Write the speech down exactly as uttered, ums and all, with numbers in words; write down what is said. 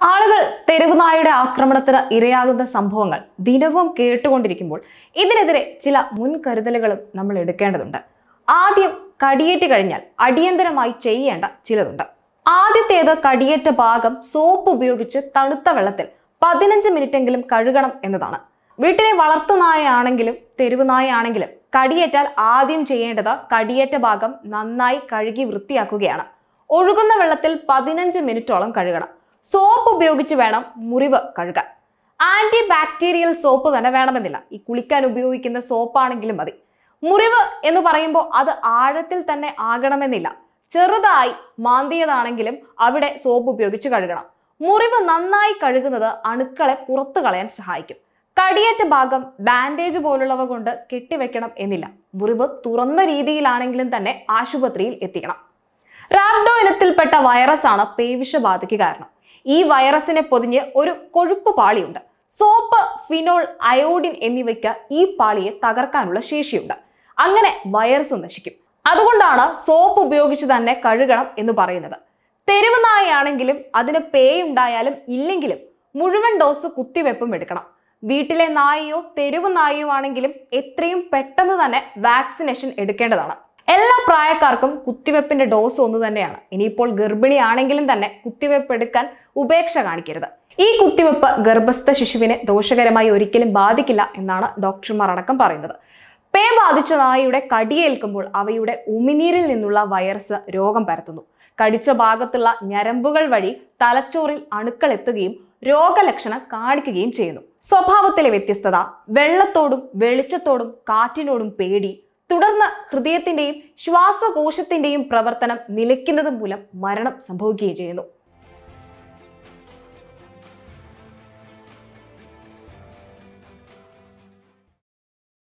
ആളുകൾ തെരുവ് നായയുടെ ആക്രമണത്തിന് ഇരയാകുന്ന സംഭവങ്ങൾ ദിനവും കേട്ടുകൊണ്ടിരിക്കുമ്പോൾ ഇതിനെതിരെ ചില മുൻകരുതലുകളും നമ്മൾ എടുക്കേണ്ടതുണ്ട്. ആദ്യം കടിയേറ്റ് കഴിഞ്ഞാൽ അടിയന്തരമായി ചെയ്യേണ്ട ചിലതുണ്ട്. ആദ്യത്തേത് കടിയേറ്റ ഭാഗം സോപ്പ് ഉപയോഗിച്ച് തണുത്ത വെള്ളത്തിൽ പതിനഞ്ച് മിനിറ്റെങ്കിലും കഴുകണം എന്നതാണ്. വീട്ടിലെ വളർത്തുനായാണെങ്കിലും തെരുവ് നായാണെങ്കിലും കടിയേറ്റാൽ ആദ്യം ചെയ്യേണ്ടത് കടിയേറ്റ ഭാഗം നന്നായി കഴുകി വൃത്തിയാക്കുകയാണ്. ഒഴുകുന്ന വെള്ളത്തിൽ പതിനഞ്ച് മിനിറ്റോളം കഴുകണം. സോപ്പ് ഉപയോഗിച്ച് വേണം മുറിവ് കഴുകാൻ. ആന്റി ബാക്ടീരിയൽ സോപ്പ് തന്നെ വേണമെന്നില്ല. ഈ കുളിക്കാൻ ഉപയോഗിക്കുന്ന സോപ്പാണെങ്കിലും മതി. മുറിവ് എന്ന് പറയുമ്പോൾ അത് ആഴത്തിൽ തന്നെ ആകണമെന്നില്ല. ചെറുതായി മാന്തിയതാണെങ്കിലും അവിടെ സോപ്പ് ഉപയോഗിച്ച് കഴുകണം. മുറിവ് നന്നായി കഴുകുന്നത് അണുക്കളെ പുറത്തു കളയാൻ സഹായിക്കും. കടിയേറ്റ ഭാഗം ബാൻഡേജ് പോലുള്ളവ കൊണ്ട് കെട്ടിവെക്കണം എന്നില്ല. മുറിവ് തുറന്ന രീതിയിലാണെങ്കിലും തന്നെ ആശുപത്രിയിൽ എത്തിക്കണം. റാബ്ഡോ ഇനത്തിൽപ്പെട്ട വൈറസ് ആണ് പേവിഷബാധയ്ക്ക് കാരണം. ഈ വൈറസിനെ പൊതിഞ്ഞ് ഒരു കൊഴുപ്പ് പാളിയുണ്ട്. സോപ്പ്, ഫിനോൾ, അയോഡിൻ എന്നിവയ്ക്ക് ഈ പാളിയെ തകർക്കാനുള്ള ശേഷിയുണ്ട്. അങ്ങനെ വൈറസ് നശിക്കും. അതുകൊണ്ടാണ് സോപ്പ് ഉപയോഗിച്ച് തന്നെ കഴുകണം എന്ന് പറയുന്നത്. തെരുവ് നായയാണെങ്കിലും അതിന് പേയുണ്ടായാലും ഇല്ലെങ്കിലും മുഴുവൻ ഡോസ് കുത്തിവെപ്പും എടുക്കണം. വീട്ടിലെ നായയോ തെരുവ് നായയോ ആണെങ്കിലും എത്രയും പെട്ടെന്ന് തന്നെ വാക്സിനേഷൻ എടുക്കേണ്ടതാണ്. എല്ലാ പ്രായക്കാർക്കും കുത്തിവെപ്പിന്റെ ഡോസ് ഒന്ന് തന്നെയാണ്. ഇനിയിപ്പോൾ ഗർഭിണിയാണെങ്കിലും തന്നെ കുത്തിവെപ്പ് എടുക്കാൻ ഉപേക്ഷ കാണിക്കരുത്. ഈ കുത്തിവെപ്പ് ഗർഭസ്ഥ ശിശുവിനെ ദോഷകരമായി ഒരിക്കലും ബാധിക്കില്ല എന്നാണ് ഡോക്ടർമാർ അടക്കം പറയുന്നത്. പേ ബാധിച്ച നായയുടെ കടിയേൽക്കുമ്പോൾ അവയുടെ ഉമിനീരിൽ നിന്നുള്ള വൈറസ് രോഗം പരത്തുന്നു. കടിച്ച ഭാഗത്തുള്ള ഞരമ്പുകൾ വഴി തലച്ചോറിൽ അണുക്കൾ എത്തുകയും രോഗലക്ഷണം കാണിക്കുകയും ചെയ്യുന്നു. സ്വഭാവത്തിലെ വ്യത്യസ്തത, വെള്ളത്തോടും വെളിച്ചത്തോടും കാറ്റിനോടും പേടി, തുടർന്ന് ഹൃദയത്തിന്റെയും ശ്വാസകോശത്തിന്റെയും പ്രവർത്തനം നിലയ്ക്കുന്നത് മൂലം മരണം സംഭവിക്കുകയും ചെയ്യുന്നു.